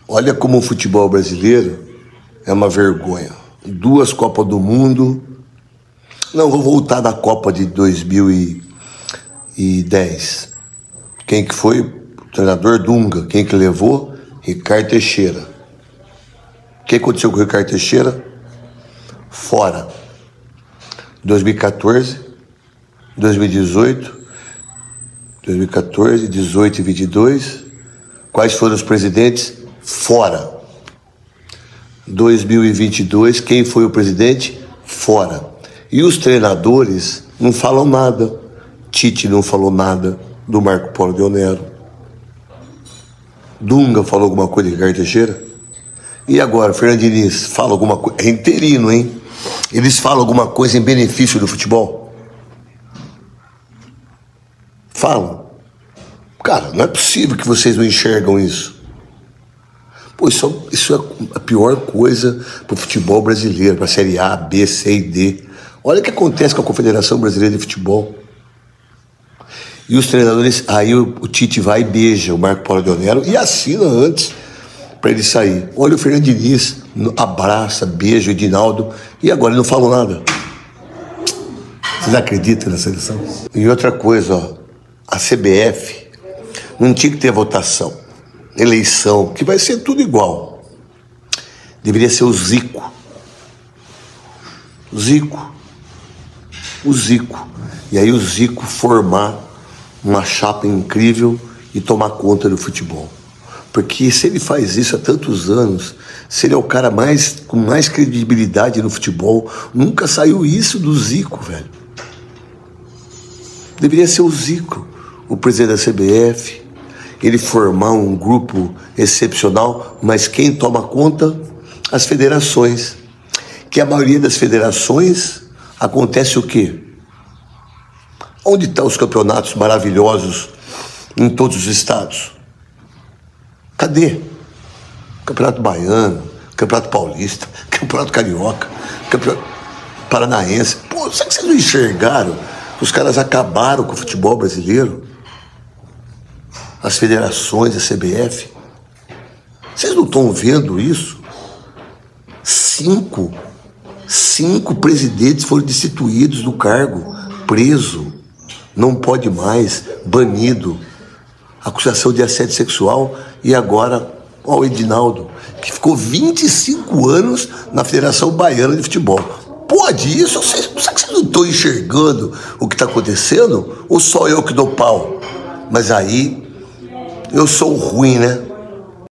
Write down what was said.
Olha como o futebol brasileiro é uma vergonha. 2 Copas do Mundo. Não, vou voltar da Copa de 2010. Quem que foi? O treinador Dunga. Quem que levou? Ricardo Teixeira. O que aconteceu com o Ricardo Teixeira? Fora. 2014, 2018, 2014, 18 e 22. Quais foram os presidentes? Fora. 2022, quem foi o presidente? Fora. E os treinadores não falam nada. Tite não falou nada do Marco Polo Deonero. Dunga falou alguma coisa de Ricardo Teixeira? E agora, Fernando Diniz fala alguma coisa? É interino, hein? Eles falam alguma coisa em benefício do futebol? Falam. Cara, não é possível que vocês não enxergam isso. Pô, isso é a pior coisa para o futebol brasileiro, para a Série A, B, C e D. Olha o que acontece com a Confederação Brasileira de Futebol. E os treinadores, aí o Tite vai e beija o Marco Polo Deonero e assina antes para ele sair. Olha o Fernando Diniz, abraça, beija o Edinaldo e agora ele não falou nada. Vocês acreditam na seleção? E outra coisa, ó, a CBF não tinha que ter votação, eleição, que vai ser tudo igual. Deveria ser o Zico. O Zico. E aí o Zico formar uma chapa incrível e tomar conta do futebol. Porque se ele faz isso há tantos anos, se ele é o cara com mais credibilidade no futebol, nunca saiu isso do Zico, velho. Deveria ser o Zico, o presidente da CBF, ele formar um grupo excepcional, mas quem toma conta? As federações. Que a maioria das federações acontece o quê? Onde estão os campeonatos maravilhosos em todos os estados? Cadê? Campeonato Baiano, Campeonato Paulista, Campeonato Carioca, Campeonato Paranaense. Pô, será que vocês não enxergaram que os caras acabaram com o futebol brasileiro? As federações, a CBF. Vocês não estão vendo isso? 5 presidentes foram destituídos do cargo, preso, não pode mais, banido, acusação de assédio sexual. E agora, ó, o Edinaldo, que ficou 25 anos na Federação Baiana de Futebol. Pode isso? Será que vocês não estão enxergando o que está acontecendo? Ou só eu que dou pau? Mas aí, eu sou ruim, né?